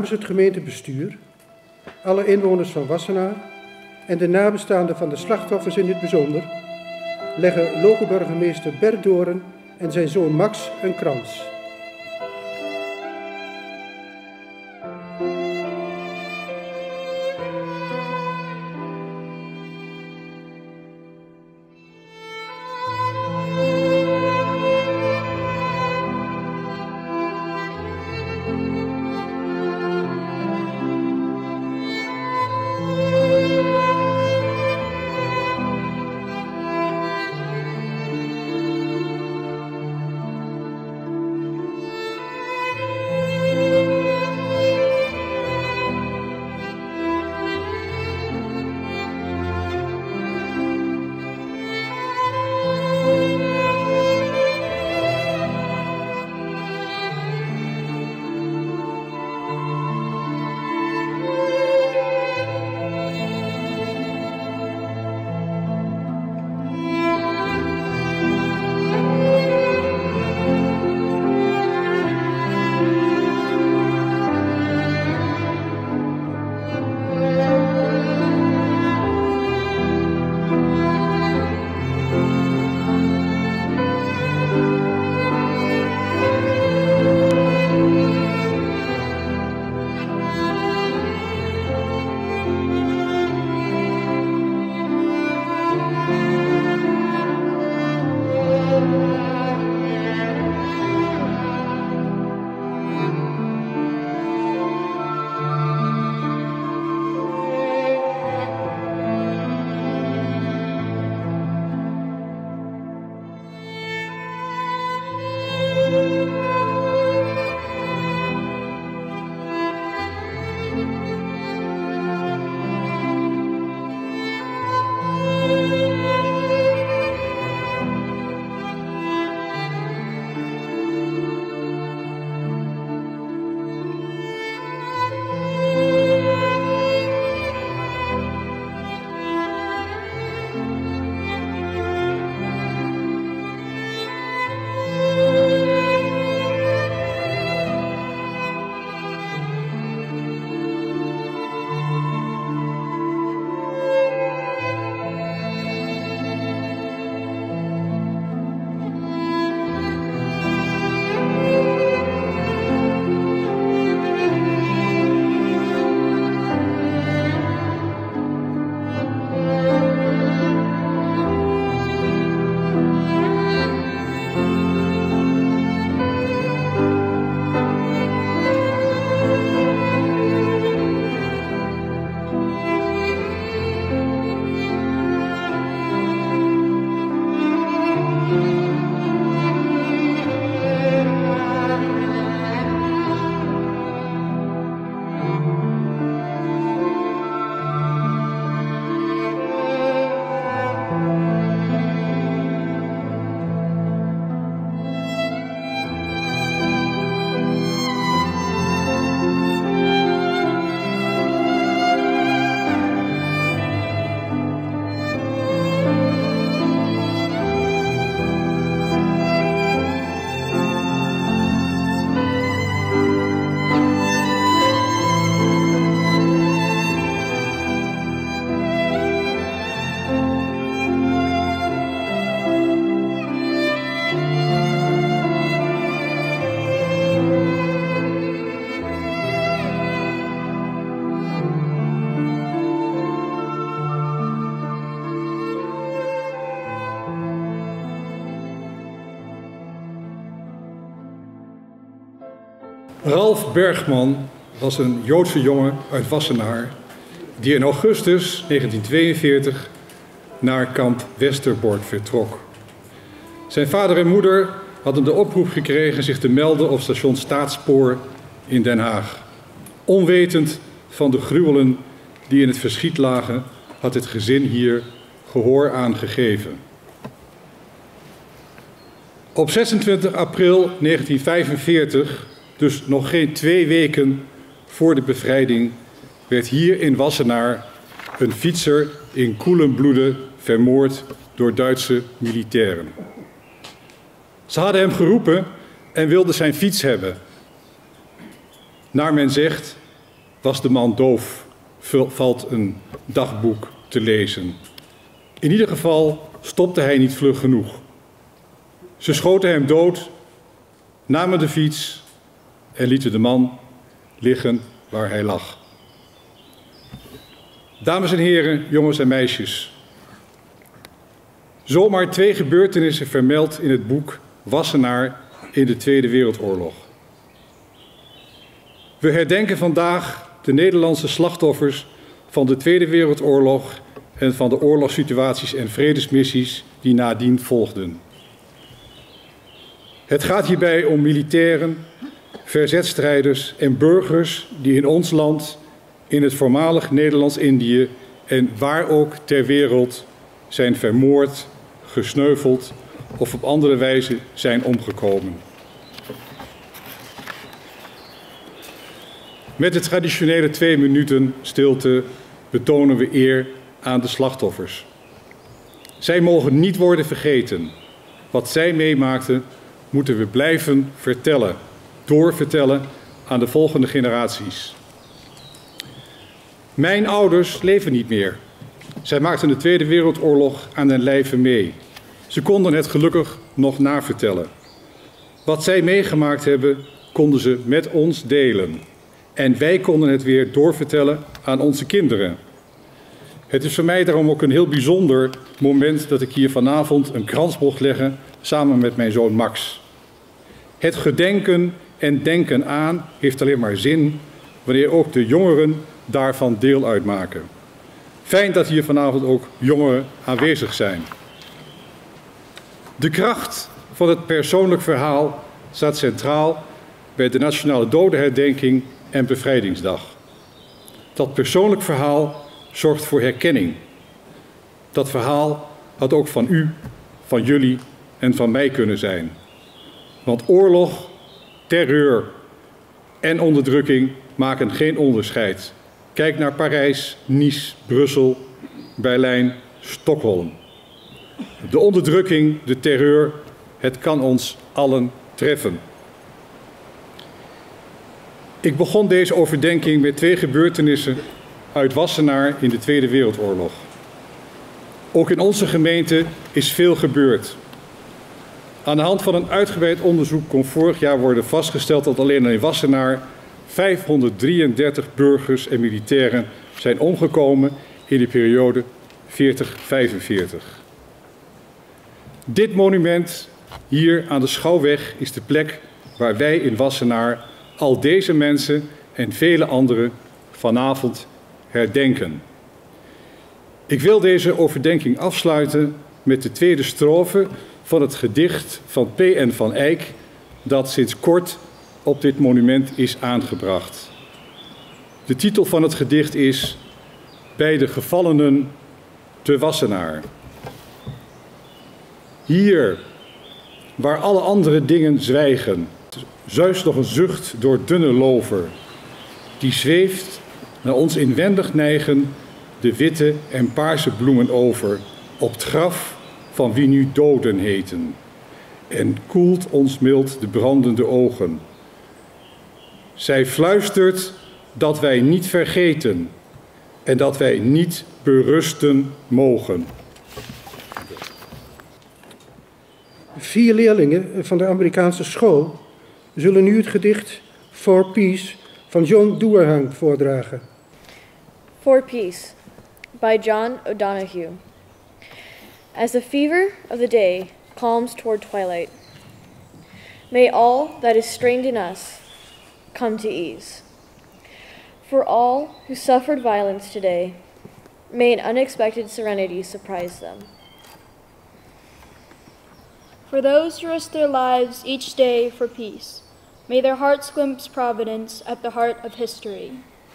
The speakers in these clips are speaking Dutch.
Namens het gemeentebestuur, alle inwoners van Wassenaar en de nabestaanden van de slachtoffers in het bijzonder, leggen loco-burgemeester Bert Doorn en zijn zoon Max een krans. Ralf Bergman was een Joodse jongen uit Wassenaar die in augustus 1942 naar kamp Westerbork vertrok. Zijn vader en moeder hadden de oproep gekregen zich te melden op station Staatspoor in Den Haag. Onwetend van de gruwelen die in het verschiet lagen, had het gezin hier gehoor aan gegeven. Op 26 april 1945, dus nog geen 2 weken voor de bevrijding, werd hier in Wassenaar een fietser in koelen bloede vermoord door Duitse militairen. Ze hadden hem geroepen en wilden zijn fiets hebben. Naar men zegt Was de man doof, valt een dagboek te lezen. In ieder geval stopte hij niet vlug genoeg. Ze schoten hem dood, namen de fiets en lieten de man liggen waar hij lag. Dames en heren, jongens en meisjes. Zomaar 2 gebeurtenissen vermeld in het boek Wassenaar in de Tweede Wereldoorlog. We herdenken vandaag de Nederlandse slachtoffers van de Tweede Wereldoorlog en van de oorlogssituaties en vredesmissies die nadien volgden. Het gaat hierbij om militairen, verzetstrijders en burgers die in ons land, in het voormalig Nederlands-Indië en waar ook ter wereld zijn vermoord, gesneuveld of op andere wijze zijn omgekomen. Met de traditionele 2 minuten stilte betonen we eer aan de slachtoffers. Zij mogen niet worden vergeten. Wat zij meemaakten moeten we blijven vertellen, doorvertellen aan de volgende generaties. Mijn ouders leven niet meer. Zij maakten de Tweede Wereldoorlog aan den lijve mee. Ze konden het gelukkig nog navertellen. Wat zij meegemaakt hebben, konden ze met ons delen. En wij konden het weer doorvertellen aan onze kinderen. Het is voor mij daarom ook een heel bijzonder moment dat ik hier vanavond een krans mocht leggen samen met mijn zoon Max. Het gedenken en denken aan heeft alleen maar zin wanneer ook de jongeren daarvan deel uitmaken. Fijn dat hier vanavond ook jongeren aanwezig zijn. De kracht van het persoonlijk verhaal staat centraal bij de Nationale Dodenherdenking en Bevrijdingsdag. Dat persoonlijk verhaal zorgt voor herkenning. Dat verhaal had ook van u, van jullie en van mij kunnen zijn. Want oorlog, terreur en onderdrukking maken geen onderscheid. Kijk naar Parijs, Nice, Brussel, Berlijn, Stockholm. De onderdrukking, de terreur, het kan ons allen treffen. Ik begon deze overdenking met 2 gebeurtenissen uit Wassenaar in de Tweede Wereldoorlog. Ook in onze gemeente is veel gebeurd. Aan de hand van een uitgebreid onderzoek kon vorig jaar worden vastgesteld dat alleen in Wassenaar 533 burgers en militairen zijn omgekomen in de periode 40-45. Dit monument hier aan de Schouwweg is de plek waar wij in Wassenaar al deze mensen en vele anderen vanavond herdenken. Ik wil deze overdenking afsluiten met de tweede strofe van het gedicht van P.N. van Eyck dat sinds kort op dit monument is aangebracht. De titel van het gedicht is Bij de gevallenen te Wassenaar. Hier, waar alle andere dingen zwijgen, zuist nog een zucht door dunne lover. Die zweeft naar ons inwendig neigen de witte en paarse bloemen over, op het graf van wie nu doden heten. En koelt ons mild de brandende ogen. Zij fluistert dat wij niet vergeten en dat wij niet berusten mogen. 4 leerlingen van de Amerikaanse school zullen nu het gedicht For Peace van John Duerhang voordragen. For Peace by John O'Donoghue. As the fever of the day calms toward twilight, may all that is strained in us come to ease. For all who suffered violence today, may an unexpected serenity surprise them. For those who risk their lives each day for peace, may their hearts glimpse providence at the heart of history.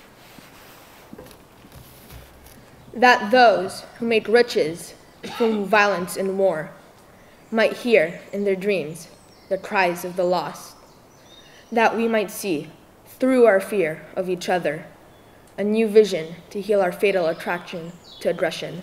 That those who make riches from violence and war might hear in their dreams the cries of the lost, that we might see, through our fear of each other, a new vision to heal our fatal attraction to aggression.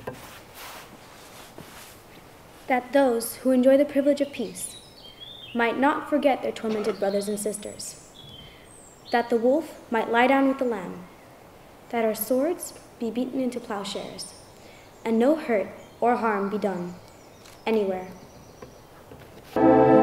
That those who enjoy the privilege of peace might not forget their tormented brothers and sisters. that the wolf might lie down with the lamb, that our swords be beaten into plowshares, and no hurt or harm be done anywhere.